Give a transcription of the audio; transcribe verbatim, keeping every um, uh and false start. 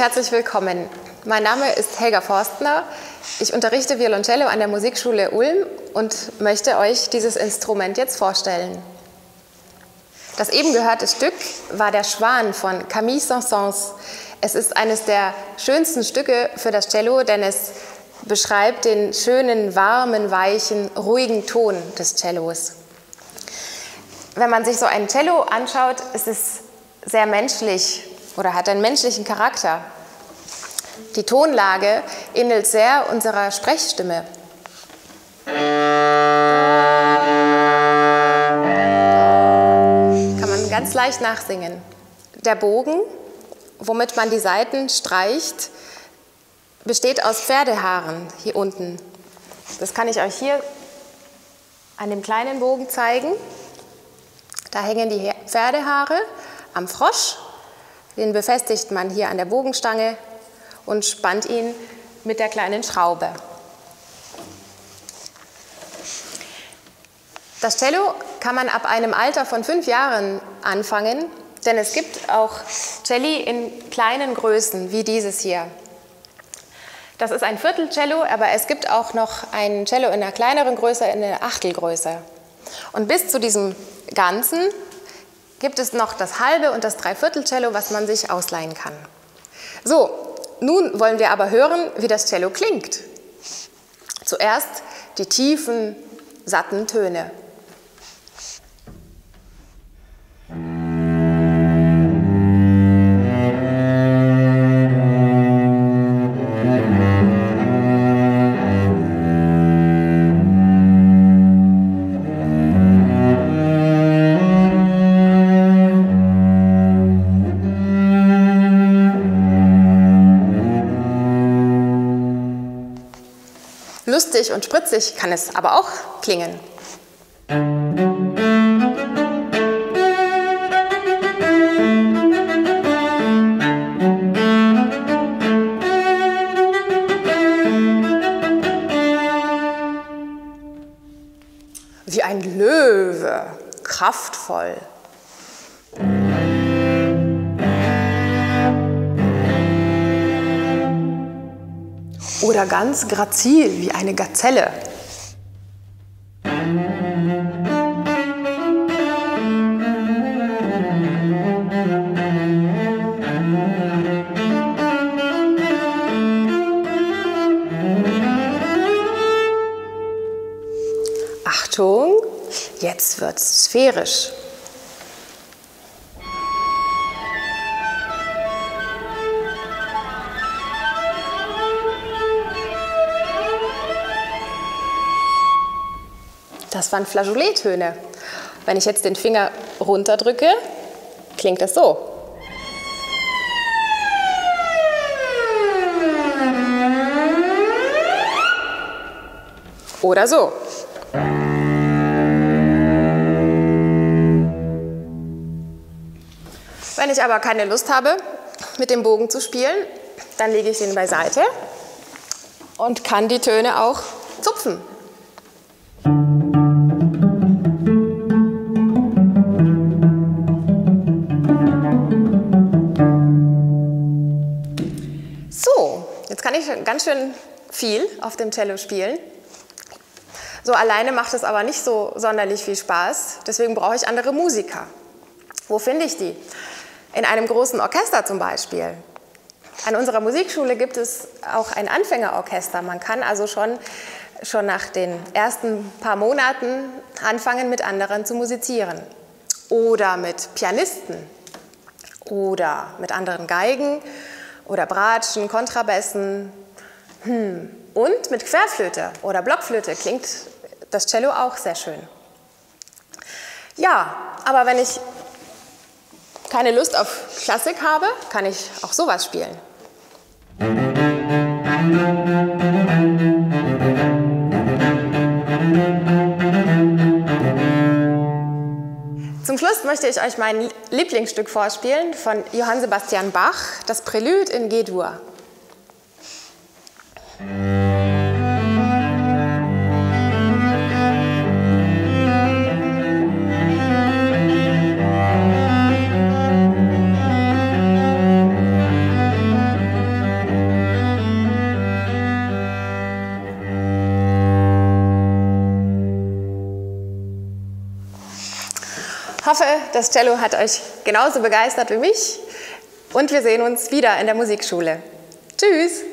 herzlich willkommen. Mein Name ist Helga Forstner. Ich unterrichte Violoncello an der Musikschule Ulm und möchte euch dieses Instrument jetzt vorstellen. Das eben gehörte Stück war der Schwan von Camille Saint-Saëns. Es ist eines der schönsten Stücke für das Cello, denn es beschreibt den schönen, warmen, weichen, ruhigen Ton des Cellos. Wenn man sich so ein Cello anschaut, ist es sehr menschlich oder hat einen menschlichen Charakter. Die Tonlage ähnelt sehr unserer Sprechstimme. Kann man ganz leicht nachsingen. Der Bogen, womit man die Saiten streicht, besteht aus Pferdehaaren hier unten. Das kann ich euch hier an dem kleinen Bogen zeigen. Da hängen die Pferdehaare am Frosch. Den befestigt man hier an der Bogenstange und spannt ihn mit der kleinen Schraube. Das Cello kann man ab einem Alter von fünf Jahren anfangen, denn es gibt auch Celli in kleinen Größen, wie dieses hier. Das ist ein Viertelcello, aber es gibt auch noch ein Cello in einer kleineren Größe, in einer Achtelgröße. Und bis zu diesem Ganzen gibt es noch das halbe und das Dreiviertelcello, was man sich ausleihen kann. So, nun wollen wir aber hören, wie das Cello klingt. Zuerst die tiefen, satten Töne. Lustig und spritzig kann es aber auch klingen. Wie ein Löwe, kraftvoll. Oder ganz grazil wie eine Gazelle. Achtung, jetzt wird's sphärisch. Das waren Flageolettöne. Wenn ich jetzt den Finger runterdrücke, klingt das so. Oder so. Wenn ich aber keine Lust habe, mit dem Bogen zu spielen, dann lege ich ihn beiseite und kann die Töne auch zupfen. So, jetzt kann ich ganz schön viel auf dem Cello spielen. So alleine macht es aber nicht so sonderlich viel Spaß, deswegen brauche ich andere Musiker. Wo finde ich die? In einem großen Orchester zum Beispiel. An unserer Musikschule gibt es auch ein Anfängerorchester. Man kann also schon, schon nach den ersten paar Monaten anfangen, mit anderen zu musizieren. Oder mit Pianisten. Oder mit anderen Geigen oder Bratschen, Kontrabässen. Hm. Und mit Querflöte oder Blockflöte klingt das Cello auch sehr schön. Ja, aber wenn ich keine Lust auf Klassik habe, kann ich auch sowas spielen. Zum Schluss möchte ich euch mein Lieblingsstück vorspielen von Johann Sebastian Bach, das Prälude in G-Dur. Hoffe, das Cello hat euch genauso begeistert wie mich und wir sehen uns wieder in der Musikschule. Tschüss!